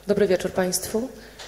Dobry wieczór Państwu.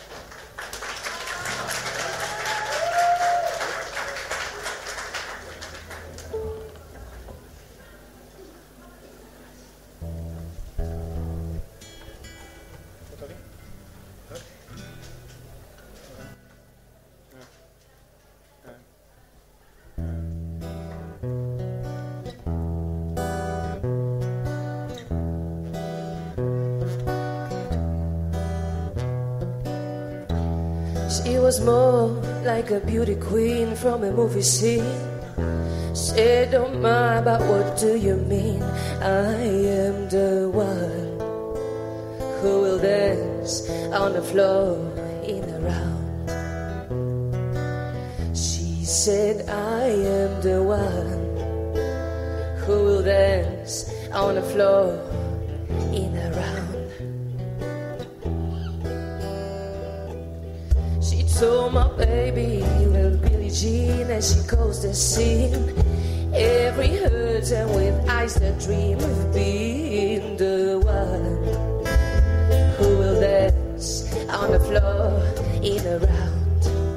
She was more like a beauty queen from a movie scene. Said, don't mind, but what do you mean? I am the one who will dance on the floor in a round. She said, I am the one who will dance on the floor in a round. She told my baby, well, Billie Jean, as she calls the scene, every hurt and with eyes that dream of being the one who will dance on the floor in a round.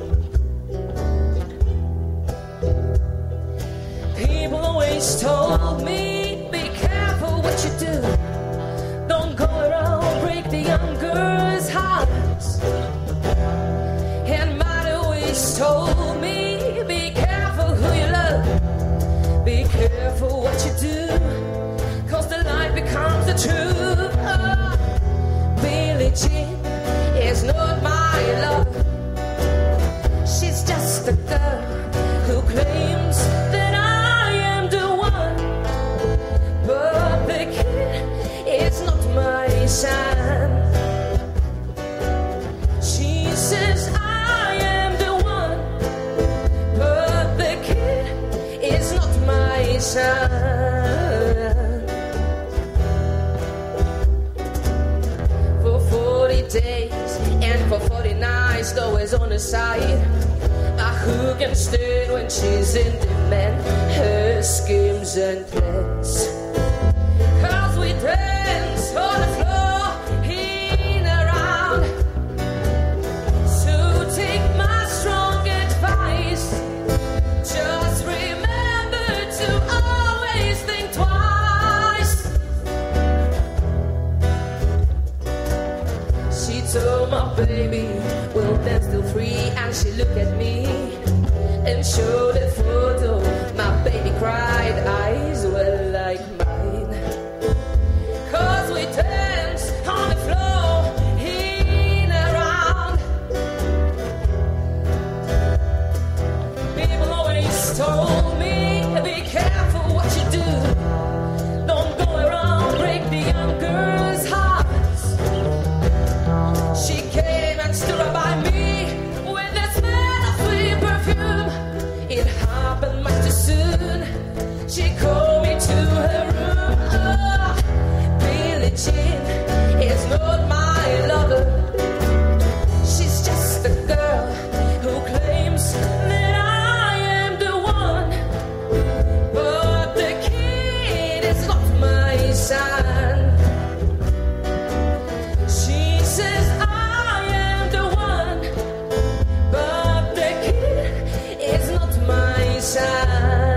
People always told me, be careful what you do. Don't go around, break the young girl's hearts. And mine always told me, be careful who you love, be careful what you do, 'cause the lie becomes the truth. Oh, Billie Jean is not my love. She's just a girl who claims that I am the one, but the kid is not my son. She says I am the one, but the kid is not my son. For 40 days and for 40 nights, always on the side. Who can stand when she's in demand? Her schemes and plans. 'Cause we dance on the floor in a round. So take my strong advice. Just remember to always think twice. She told my baby, we'll dance till 3, and she looked at me and showed a photo. My baby cried, eyes were like mine. 'Cause we danced on the floor in a round. People always told me, be careful what you do. Don't go around, break the young girl's hearts. She came and stood up by me with the smell of sweet perfume. It happened much too soon. She called me to her room. Oh, Billie Jean is not my lover. She's just a girl who claims that I am the one, but the kid is not my son. She says I am the one, but the kid is not my son.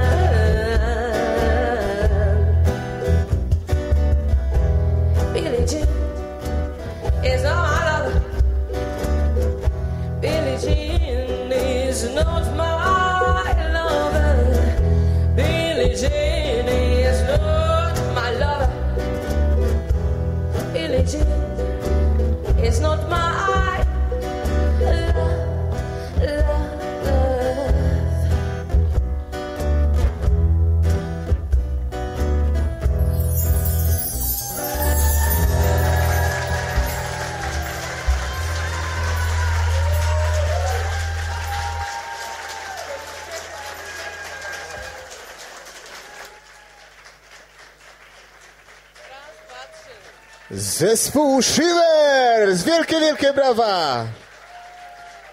Billie Jean is not my lover. Billie Jean is not my lover. Billie Jean is not my lover. Billie Jean is not my love. Zespół Shivers! Wielkie, wielkie brawa!